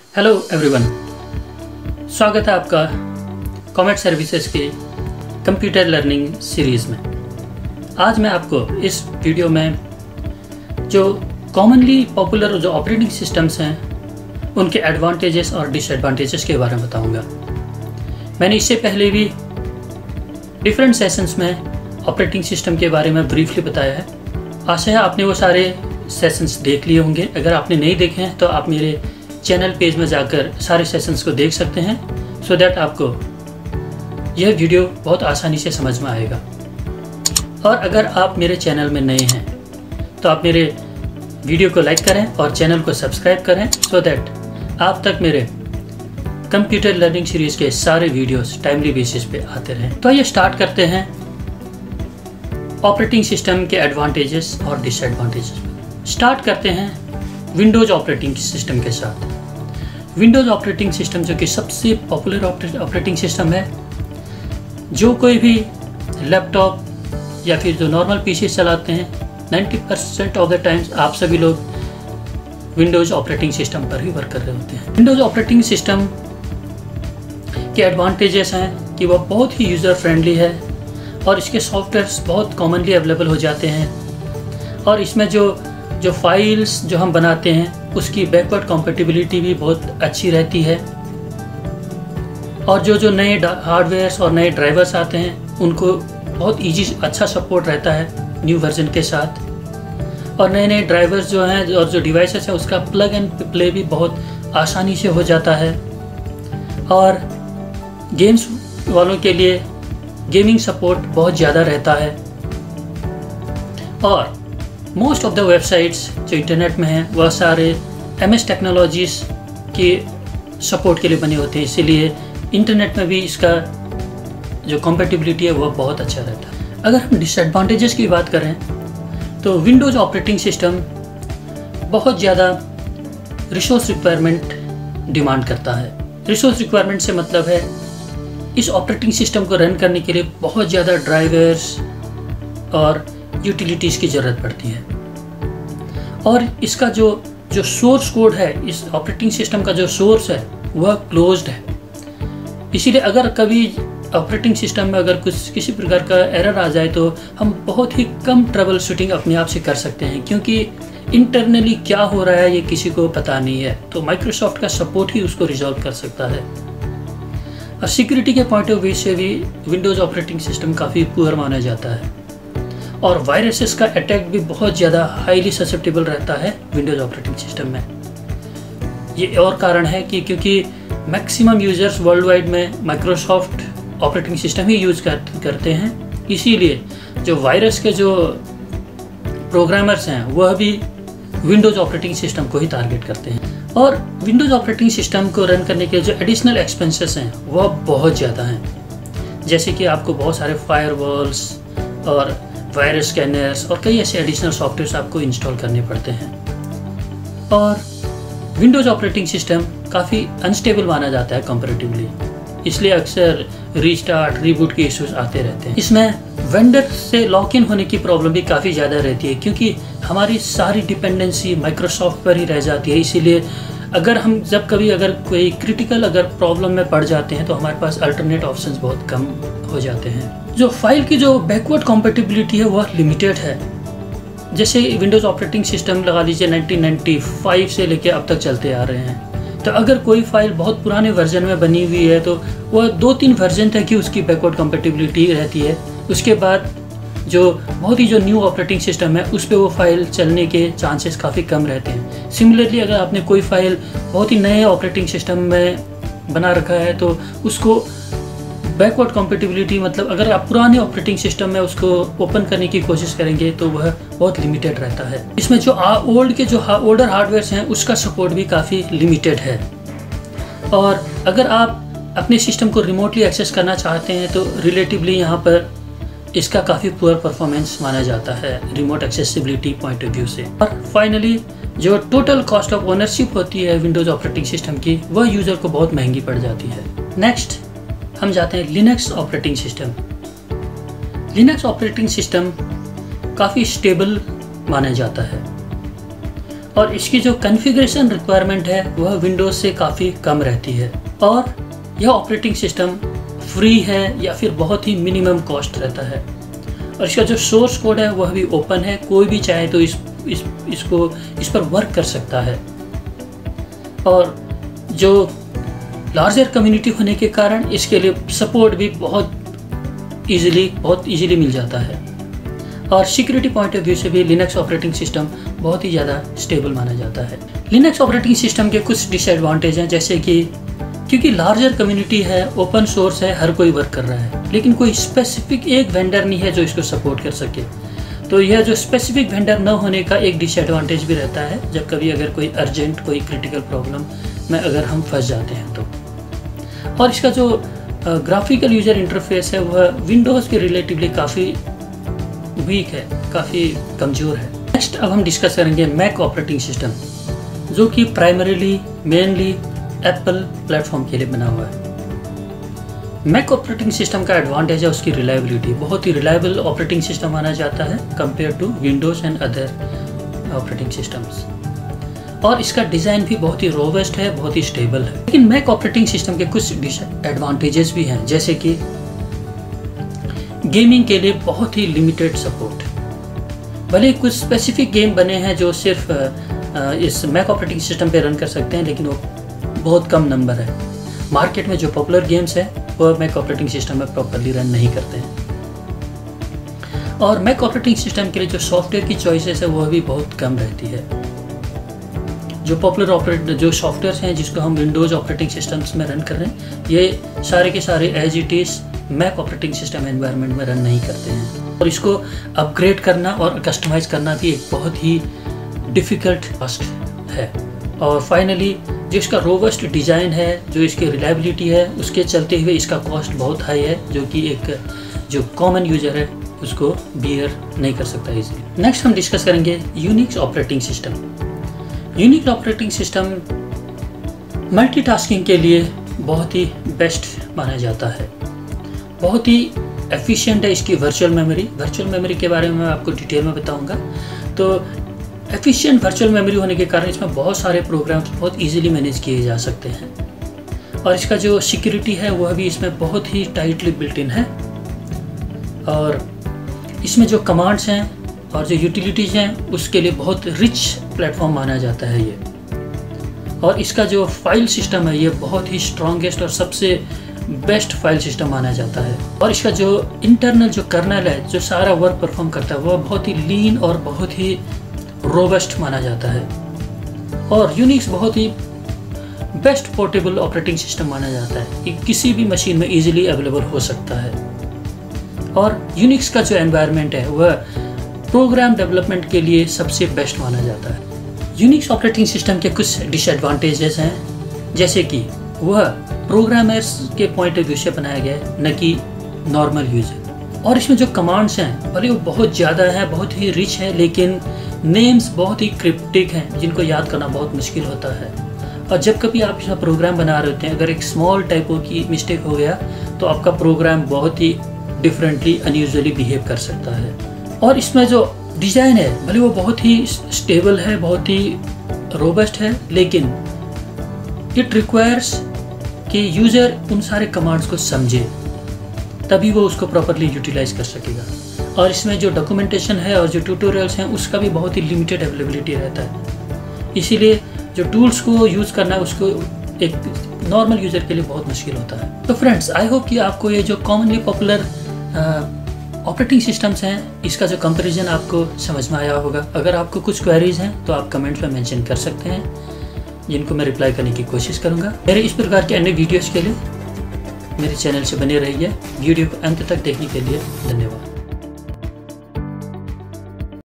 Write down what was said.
Hello everyone, स्वागत है आपका कॉमेट सर्विसेज के कंप्यूटर लर्निंग सीरीज़ में। आज मैं आपको इस वीडियो में जो कॉमनली पॉपुलर जो ऑपरेटिंग सिस्टम्स हैं उनके एडवांटेजेस और डिसएडवांटेजेस के बारे में बताऊंगा। मैंने इससे पहले भी डिफरेंट सेशंस में ऑपरेटिंग सिस्टम के बारे में ब्रीफली बताया है। आशा है आपने वो सारे सेशंस देख लिए होंगे। अगर आपने नहीं देखे हैं तो आप मेरे चैनल पेज में जाकर सारे सेशंस को देख सकते हैं, सो दैट आपको यह वीडियो बहुत आसानी से समझ में आएगा। और अगर आप मेरे चैनल में नए हैं तो आप मेरे वीडियो को लाइक करें और चैनल को सब्सक्राइब करें, सो दैट आप तक मेरे कंप्यूटर लर्निंग सीरीज़ के सारे वीडियोस टाइमली बेसिस पे आते रहें। तो आइए स्टार्ट करते हैं ऑपरेटिंग सिस्टम के एडवांटेजेस और डिसएडवांटेजेस। स्टार्ट करते हैं विंडोज़ ऑपरेटिंग सिस्टम के साथ। विंडोज़ ऑपरेटिंग सिस्टम जो कि सबसे पॉपुलर ऑपरेटिंग सिस्टम है, जो कोई भी लैपटॉप या फिर जो नॉर्मल पीसी चलाते हैं 90% ऑफ द टाइम्स आप सभी लोग विंडोज़ ऑपरेटिंग सिस्टम पर ही वर्क कर रहे होते हैं। विंडोज़ ऑपरेटिंग सिस्टम के एडवांटेजेस हैं कि वह बहुत ही यूज़र फ्रेंडली है और इसके सॉफ्टवेयर्स बहुत कॉमनली अवेलेबल हो जाते हैं। और इसमें जो फाइल्स जो हम बनाते हैं उसकी बैकवर्ड कॉम्पेटिबिलिटी भी बहुत अच्छी रहती है। और जो नए हार्डवेयर्स और नए ड्राइवर्स आते हैं उनको बहुत अच्छा सपोर्ट रहता है न्यू वर्जन के साथ। और नए ड्राइवर्स जो हैं और जो डिवाइसेस हैं उसका प्लग एंड प्ले भी बहुत आसानी से हो जाता है। और गेम्स वालों के लिए गेमिंग सपोर्ट बहुत ज़्यादा रहता है। और मोस्ट ऑफ द वेबसाइट्स जो इंटरनेट में हैं वह सारे MS टेक्नोलॉजीज़ के सपोर्ट के लिए बने होते हैं, इसीलिए इंटरनेट में भी इसका जो कॉम्पेटिबिलिटी है वह बहुत अच्छा रहता है। अगर हम डिसएडवांटेजेस की बात करें तो विंडोज़ ऑपरेटिंग सिस्टम बहुत ज़्यादा रिसोर्स रिक्वायरमेंट डिमांड करता है। रिसोर्स रिक्वायरमेंट से मतलब है इस ऑपरेटिंग सिस्टम को रन करने के लिए बहुत ज़्यादा ड्राइवर्स और यूटिलिटीज़ की ज़रूरत पड़ती है। और इसका जो सोर्स कोड है, इस ऑपरेटिंग सिस्टम का जो सोर्स है वह क्लोज्ड है। इसीलिए अगर कभी ऑपरेटिंग सिस्टम में अगर किसी प्रकार का एरर आ जाए तो हम बहुत ही कम ट्रबल शूटिंग अपने आप से कर सकते हैं, क्योंकि इंटरनली क्या हो रहा है ये किसी को पता नहीं है। तो माइक्रोसॉफ्ट का सपोर्ट ही उसको रिजॉल्व कर सकता है। और सिक्योरिटी के पॉइंट ऑफ व्यू से भी विंडोज़ ऑपरेटिंग सिस्टम काफ़ी पुअर माना जाता है। और वायरसेस का अटैक भी बहुत ज़्यादा हाईली ससेप्टेबल रहता है विंडोज़ ऑपरेटिंग सिस्टम में। ये और कारण है कि क्योंकि मैक्सिमम यूज़र्स वर्ल्ड वाइड में माइक्रोसॉफ्ट ऑपरेटिंग सिस्टम ही यूज़ करते हैं, इसीलिए जो वायरस के जो प्रोग्रामर्स हैं वह भी विंडोज़ ऑपरेटिंग सिस्टम को ही टारगेट करते हैं। और विंडोज़ ऑपरेटिंग सिस्टम को रन करने के जो एडिशनल एक्सपेंसेस हैं वह बहुत ज़्यादा हैं, जैसे कि आपको बहुत सारे फायरवॉल्स और वायरस स्कैनर्स और कई ऐसे एडिशनल सॉफ्टवेयर्स आपको इंस्टॉल करने पड़ते हैं। और विंडोज़ ऑपरेटिंग सिस्टम काफ़ी अनस्टेबल माना जाता है कंपैरेटिवली, इसलिए अक्सर रीस्टार्ट रीबूट के इश्यूज आते रहते हैं। इसमें वेंडर से लॉक इन होने की प्रॉब्लम भी काफ़ी ज़्यादा रहती है, क्योंकि हमारी सारी डिपेंडेंसी माइक्रोसॉफ्ट पर ही रह जाती है। इसीलिए अगर हम जब कभी अगर कोई क्रिटिकल अगर प्रॉब्लम में पड़ जाते हैं तो हमारे पास अल्टरनेट ऑप्शंस बहुत कम हो जाते हैं। जो फाइल की जो बैकवर्ड कॉम्पेटिबिलिटी है वह लिमिटेड है। जैसे विंडोज़ ऑपरेटिंग सिस्टम लगा लीजिए 1995 से लेकर अब तक चलते आ रहे हैं, तो अगर कोई फाइल बहुत पुराने वर्जन में बनी हुई है तो वह 2-3 वर्जन तक ही उसकी बैकवर्ड कॉम्पेटिबिलिटी रहती है। उसके बाद जो बहुत ही जो न्यू ऑपरेटिंग सिस्टम है उस पर वो फाइल चलने के चांसेस काफ़ी कम रहते हैं। सिमिलरली अगर आपने कोई फाइल बहुत ही नए ऑपरेटिंग सिस्टम में बना रखा है तो उसको बैकवर्ड कॉम्पेटिबिलिटी मतलब अगर आप पुराने ऑपरेटिंग सिस्टम में उसको ओपन करने की कोशिश करेंगे तो वह बहुत लिमिटेड रहता है। इसमें जो ओल्डर हार्डवेयर्स हैं उसका सपोर्ट भी काफ़ी लिमिटेड है। और अगर आप अपने सिस्टम को रिमोटली एक्सेस करना चाहते हैं तो रिलेटिवली यहाँ पर इसका काफ़ी पुअर परफॉर्मेंस माना जाता है remote accessibility point of view से। और फाइनली जो टोटल कॉस्ट ऑफ ओनरशिप होती है विंडोज़ ऑपरेटिंग सिस्टम की वह यूज़र को बहुत महंगी पड़ जाती है। नेक्स्ट हम जाते हैं Linux operating system. Linux operating system काफ़ी स्टेबल माना जाता है और इसकी जो कॉन्फ़िगरेशन रिक्वायरमेंट है वह विंडोज़ से काफ़ी कम रहती है और यह ऑपरेटिंग सिस्टम फ्री है या फिर बहुत ही मिनिमम कॉस्ट रहता है। और इसका जो सोर्स कोड है वह भी ओपन है, कोई भी चाहे तो इस पर वर्क कर सकता है। और जो लार्जर कम्युनिटी होने के कारण इसके लिए सपोर्ट भी बहुत इजीली मिल जाता है। और सिक्योरिटी पॉइंट ऑफ व्यू से भी लिनक्स ऑपरेटिंग सिस्टम बहुत ही ज़्यादा स्टेबल माना जाता है। लिनक्स ऑपरेटिंग सिस्टम के कुछ डिसएडवांटेज हैं, जैसे कि क्योंकि लार्जर कम्युनिटी है, ओपन सोर्स है, हर कोई वर्क कर रहा है, लेकिन कोई स्पेसिफिक एक वेंडर नहीं है जो इसको सपोर्ट कर सके। तो यह जो स्पेसिफिक वेंडर न होने का एक डिसएडवांटेज भी रहता है, जब कभी अगर कोई अर्जेंट कोई क्रिटिकल प्रॉब्लम में अगर हम फंस जाते हैं तो। और इसका जो ग्राफिकल यूजर इंटरफेस है वह विंडोज़ के रिलेटिवली काफ़ी वीक है, काफ़ी कमज़ोर है। नेक्स्ट अब हम डिस्कस करेंगे मैक ऑपरेटिंग सिस्टम, जो कि मेनली एप्पल प्लेटफॉर्म के लिए बना हुआ है। मैक ऑपरेटिंग सिस्टम का एडवांटेज है उसकी रिलायबिलिटी, बहुत ही रिलायबल ऑपरेटिंग सिस्टम माना जाता है compare to Windows and other operating systems. और इसका डिज़ाइन भी बहुत ही रोबस्ट है, बहुत ही स्टेबल है। लेकिन मैक ऑपरेटिंग सिस्टम के कुछ डिसएडवांटेजेस भी हैं, जैसे कि गेमिंग के लिए बहुत ही लिमिटेड सपोर्ट। भले कुछ स्पेसिफिक गेम बने हैं जो सिर्फ इस मैक ऑपरेटिंग सिस्टम पे रन कर सकते हैं, लेकिन वो बहुत कम नंबर है। मार्केट में जो पॉपुलर गेम्स हैं वो मैक ऑपरेटिंग सिस्टम में प्रॉपरली रन नहीं करते हैं। और मैक ऑपरेटिंग सिस्टम के लिए जो सॉफ्टवेयर की चॉइसेस है वह भी बहुत कम रहती है। जो पॉपुलर जो सॉफ्टवेयर हैं जिसको हम विंडोज़ ऑपरेटिंग सिस्टम्स में रन कर रहे हैं, ये सारे के सारे as it is Mac operating system environment में रन नहीं करते हैं। और इसको अपग्रेड करना और कस्टमाइज़ करना भी एक बहुत ही डिफ़िकल्ट टास्क है। और फाइनली जो इसका रोबस्ट डिज़ाइन है, जो इसकी रिलायबिलिटी है, उसके चलते हुए इसका कॉस्ट बहुत हाई है, जो कि एक जो कॉमन यूज़र है उसको बियर नहीं कर सकता इजीली। नेक्स्ट हम डिस्कस करेंगे Unix operating system. Unix operating system multitasking के लिए बहुत ही बेस्ट माना जाता है, बहुत ही एफिशिएंट है। इसकी वर्चुअल मेमोरी के बारे में मैं आपको डिटेल में बताऊंगा। तो एफिशिएंट वर्चुअल मेमोरी होने के कारण इसमें बहुत सारे प्रोग्राम्स बहुत इजीली मैनेज किए जा सकते हैं। और इसका जो सिक्योरिटी है वह भी इसमें बहुत ही टाइटली बिल्ट इन है। और इसमें जो कमांड्स हैं और जो यूटिलिटीज़ हैं उसके लिए बहुत रिच प्लेटफॉर्म माना जाता है ये। और इसका जो फाइल सिस्टम है ये बहुत ही स्ट्रॉन्गेस्ट और सबसे बेस्ट फाइल सिस्टम माना जाता है। और इसका जो इंटरनल जो कर्नल है जो सारा वर्क परफॉर्म करता है वह बहुत ही लीन और बहुत ही रोबस्ट माना जाता है। और यूनिक्स बहुत ही बेस्ट पोर्टेबल ऑपरेटिंग सिस्टम माना जाता है कि किसी भी मशीन में इजीली अवेलेबल हो सकता है। और यूनिक्स का जो एनवायरनमेंट है वह प्रोग्राम डेवलपमेंट के लिए सबसे बेस्ट माना जाता है। यूनिक्स ऑपरेटिंग सिस्टम के कुछ डिसएडवांटेजेस हैं, जैसे कि वह प्रोग्रामर्स के पॉइंट ऑफ व्यू से बनाया गया है, न कि नॉर्मल यूजर। और इसमें जो कमांड्स हैं भले वो बहुत ज़्यादा है, बहुत ही रिच है, लेकिन नेम्स बहुत ही क्रिप्टिक हैं जिनको याद करना बहुत मुश्किल होता है। और जब कभी आप इसमें प्रोग्राम बना रहे होते हैं, अगर एक स्मॉल टाइपो की मिस्टेक हो गया तो आपका प्रोग्राम बहुत ही डिफरेंटली अनयूजुअली बिहेव कर सकता है। और इसमें जो डिज़ाइन है भले वो बहुत ही स्टेबल है, बहुत ही रोबस्ट है, लेकिन इट रिक्वायर्स कि यूज़र उन सारे कमांड्स को समझे, तभी वो उसको प्रॉपरली यूटिलाइज कर सकेगा। और इसमें जो डॉक्यूमेंटेशन है और जो ट्यूटोरियल्स हैं उसका भी बहुत ही लिमिटेड अवेलेबिलिटी रहता है। इसीलिए जो टूल्स को यूज़ करना है उसको एक नॉर्मल यूज़र के लिए बहुत मुश्किल होता है। तो फ्रेंड्स, आई होप कि आपको ये जो कॉमनली पॉपुलर ऑपरेटिंग सिस्टम्स हैं इसका जो कंपैरिजन आपको समझ में आया होगा। अगर आपको कुछ क्वेरीज हैं तो आप कमेंट्स में मेंशन कर सकते हैं, जिनको मैं रिप्लाई करने की कोशिश करूँगा। मेरे इस प्रकार के अन्य वीडियोज़ के लिए मेरे चैनल से बने रहिए। वीडियो को अंत तक देखने के लिए धन्यवाद।